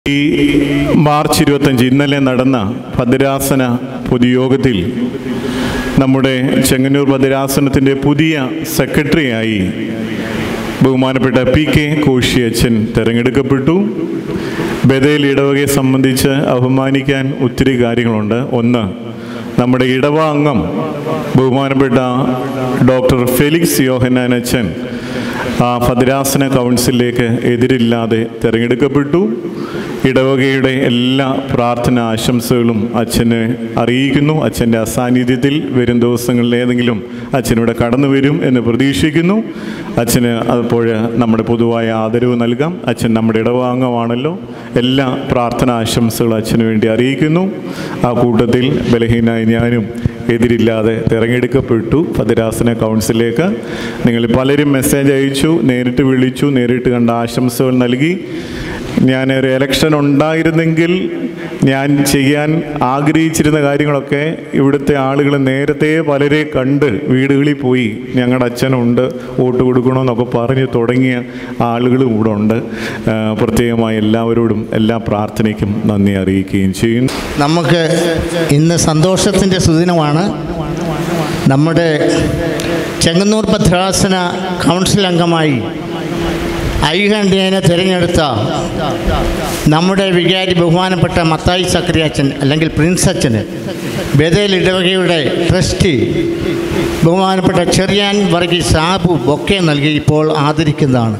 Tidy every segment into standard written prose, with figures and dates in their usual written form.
ഈ മാർച്ച് 25 ഇന്നലെ നടന്ന ഭദ്രാസന പൊതുയോഗത്തിൽ നമ്മുടെ ചെങ്ങന്നൂർ ഭദ്രാസനത്തിൻ്റെ പുതിയ സെക്രട്ടറിയായി ബഹുമാനപ്പെട്ട PK കോശി അച്ഛൻ തിരഞ്ഞെടുക്കപ്പെട്ടു. ബഥേൽ ഇടവകയെ സംബന്ധിച്ച് അഭിമാനിക്കാൻ ഒത്തിരി കാര്യങ്ങളുണ്ട്. ഒന്ന്, നമ്മുടെ ഇടവ അംഗം ബഹുമാനപ്പെട്ട ഡോക്ടർ ഫെലിക്സ് യോഹന്നാൻ അച്ഛൻ ഭദ്രാസന കൗൺസിലിലേക്ക് എതിരില്ലാതെ തിരഞ്ഞെടുക്കപ്പെട്ടു. ഇടവകയുടെ എല്ലാ പ്രാർത്ഥന ആശംസകളും അച്ഛനെ അറിയിക്കുന്നു. അച്ഛൻ്റെ അസാന്നിധ്യത്തിൽ വരും ദിവസങ്ങളിൽ ഏതെങ്കിലും അച്ഛനിവിടെ കടന്നു വരും എന്ന് പ്രതീക്ഷിക്കുന്നു. അച്ഛന് അപ്പോൾ നമ്മുടെ പൊതുവായ ആദരവ് നൽകാം. അച്ഛൻ നമ്മുടെ ഇടവാംഗമാണല്ലോ. എല്ലാ പ്രാർത്ഥന ആശംസകളും അച്ഛന് വേണ്ടി അറിയിക്കുന്നു. ആ കൂട്ടത്തിൽ ബലഹീനായി ഞാനും എതിരില്ലാതെ തിരഞ്ഞെടുക്കപ്പെട്ടു ഭദ്രാസന കൗൺസിലിലേക്ക്. നിങ്ങൾ പലരും മെസ്സേജ് അയച്ചു, നേരിട്ട് വിളിച്ചു, നേരിട്ട് കണ്ട ആശംസകൾ നൽകി. ഞാനൊരു ഇലക്ഷൻ ഉണ്ടായിരുന്നെങ്കിൽ ഞാൻ ചെയ്യാൻ ആഗ്രഹിച്ചിരുന്ന കാര്യങ്ങളൊക്കെ ഇവിടുത്തെ ആളുകൾ നേരത്തെ പലരെ കണ്ട് വീടുകളിൽ പോയി ഞങ്ങളുടെ അച്ഛനുണ്ട് വോട്ട് കൊടുക്കണമെന്നൊക്കെ പറഞ്ഞ് തുടങ്ങിയ ആളുകളും ഇവിടെ ഉണ്ട്. പ്രത്യേകമായി എല്ലാവരോടും എല്ലാ പ്രാർത്ഥനയ്ക്കും നന്ദി അറിയിക്കുകയും ചെയ്യുന്നു. നമുക്ക് ഇന്ന് സന്തോഷത്തിൻ്റെ സുദിനമാണ്. നമ്മുടെ ചെങ്ങന്നൂർ ഭദ്രാസന കൗൺസിൽ അംഗമായി ഐകണ്ഠ്യേന തിരഞ്ഞെടുത്ത നമ്മുടെ വികാരി ബഹുമാനപ്പെട്ട മത്തായി സക്രിയാച്ചൻ അല്ലെങ്കിൽ പ്രിൻസ് അച്ഛന് ബഥേൽ ഇടവകയുടെ ട്രസ്റ്റി ബഹുമാനപ്പെട്ട ചെറിയാൻ വർഗീസ് സാബു ബൊക്കെ നൽകി ഇപ്പോൾ ആദരിക്കുന്നതാണ്.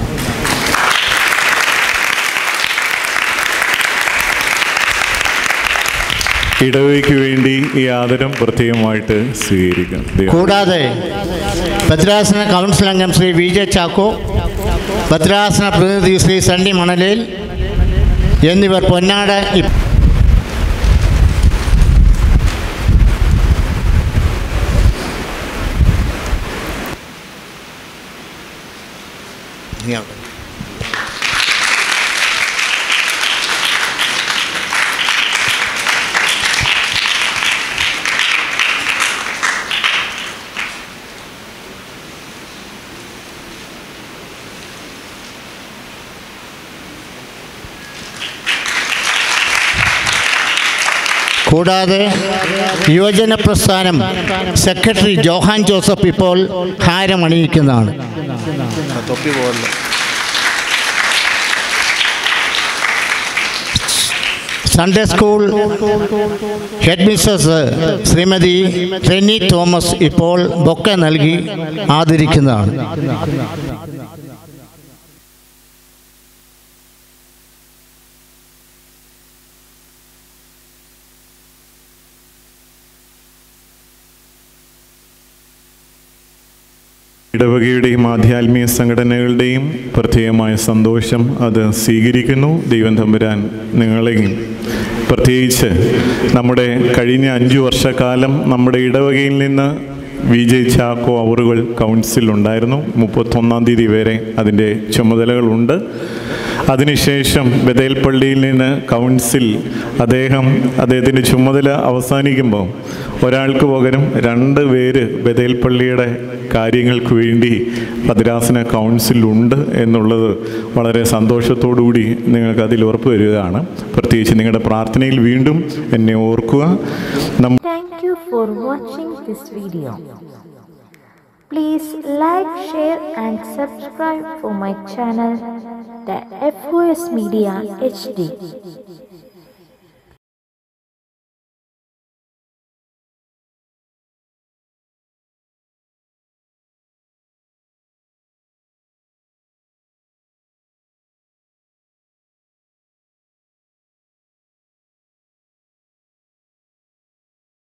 ഇടവകയ്ക്ക് വേണ്ടി ഈ ആദരം പ്രത്യേകമായിട്ട് സ്വീകരിക്കാം. കൂടാതെ ഭദ്രാസന കൗൺസിൽ അംഗം ശ്രീ VJ ചാക്കോ, ഭദ്രാസന പ്രതിനിധി ശ്രീ സണ്ണി മണലേൽ എന്നിവർ പൊന്നാട കൂടാതെ യുവജന പ്രസ്ഥാനം സെക്രട്ടറി ജോഹാൻ ജോസഫ് ഇപ്പോൾ ഹാരമണിയിക്കുന്നതാണ്. Sunday school head Mrs Shrimati ട്രെനി തോമസ് ഇപ്പോൾ ബൊക്കെ നൽകി ആദരിക്കുന്നതാണ്. ഇടവകയുടെയും ആധ്യാത്മിക സംഘടനകളുടെയും പ്രത്യേകമായ സന്തോഷം അത് സ്വീകരിക്കുന്നു. ദൈവം തമ്പുരാൻ നിങ്ങളെയും പ്രത്യേകിച്ച് നമ്മുടെ കഴിഞ്ഞ 5 വർഷക്കാലം നമ്മുടെ ഇടവകയിൽ നിന്ന് VJ ചാക്കോ അവറുകൾ കൗൺസിലുണ്ടായിരുന്നു. 31-ാം തീയതി വരെ അതിൻ്റെ ചുമതലകളുണ്ട്. അതിനുശേഷം ബഥേൽ പള്ളിയിൽ നിന്ന് കൗൺസിൽ അദ്ദേഹത്തിൻ്റെ ചുമതല അവസാനിക്കുമ്പോൾ ഒരാൾക്ക് പകരം 2 പേര് ബഥേൽ പള്ളിയുടെ കാര്യങ്ങൾക്ക് വേണ്ടി ഭദ്രാസന കൗൺസിലുണ്ട് എന്നുള്ളത് വളരെ സന്തോഷത്തോടുകൂടി നിങ്ങൾക്ക് അതിൽ ഉറപ്പ് വരികയാണ്. പ്രത്യേകിച്ച് നിങ്ങളുടെ പ്രാർത്ഥനയിൽ വീണ്ടും എന്നെ ഓർക്കുക. Thank you for watching this video. Please like, share and subscribe for my channel, the FOS Media HD.